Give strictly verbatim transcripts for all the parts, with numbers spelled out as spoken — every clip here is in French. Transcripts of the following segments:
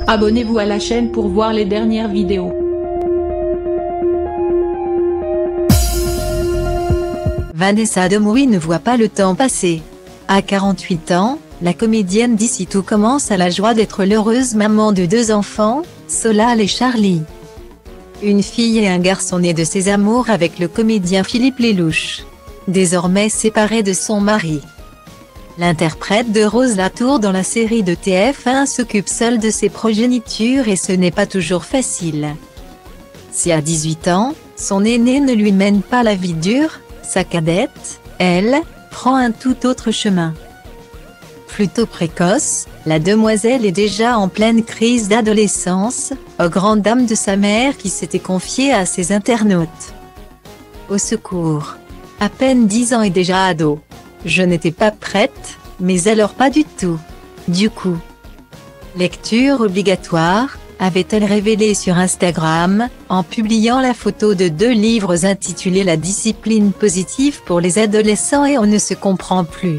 Abonnez-vous à la chaîne pour voir les dernières vidéos. Vanessa Demouy ne voit pas le temps passer. À quarante-huit ans, la comédienne d'ici tout commence à la joie d'être l'heureuse maman de deux enfants, Solal et Charlie. Une fille et un garçon nés de ses amours avec le comédien Philippe Lelouch. Désormais séparée de son mari. L'interprète de Rose Latour dans la série de T F un s'occupe seule de ses progénitures et ce n'est pas toujours facile. Si à dix-huit ans, son aîné ne lui mène pas la vie dure, sa cadette, elle, prend un tout autre chemin. Plutôt précoce, la demoiselle est déjà en pleine crise d'adolescence, aux grandes dames de sa mère qui s'était confiée à ses internautes. Au secours. À peine dix ans et déjà ado. Je n'étais pas prête, mais alors pas du tout. Du coup. Lecture obligatoire, avait-elle révélé sur Instagram, en publiant la photo de deux livres intitulés La discipline positive pour les adolescents et On ne se comprend plus.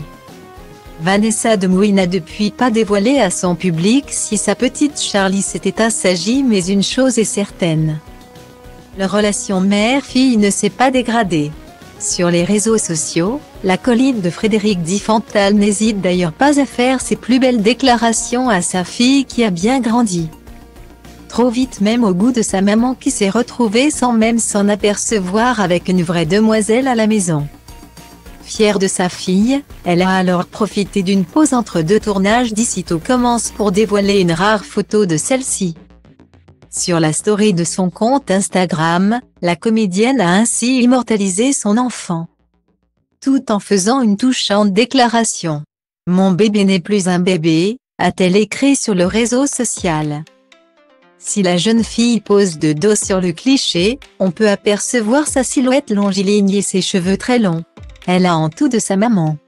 Vanessa Demouy n'a depuis pas dévoilé à son public si sa petite Charlie s'était assagie, mais une chose est certaine. Leur relation mère-fille ne s'est pas dégradée. Sur les réseaux sociaux, la colline de Frédéric Diffenthal n'hésite d'ailleurs pas à faire ses plus belles déclarations à sa fille qui a bien grandi. Trop vite même au goût de sa maman qui s'est retrouvée sans même s'en apercevoir avec une vraie demoiselle à la maison. Fière de sa fille, elle a alors profité d'une pause entre deux tournages d'ici tout commence pour dévoiler une rare photo de celle-ci. Sur la story de son compte Instagram, la comédienne a ainsi immortalisé son enfant. Tout en faisant une touchante déclaration. « Mon bébé n'est plus un bébé », a-t-elle écrit sur le réseau social. Si la jeune fille pose de dos sur le cliché, on peut apercevoir sa silhouette longiligne et ses cheveux très longs. Elle a en tout de sa maman.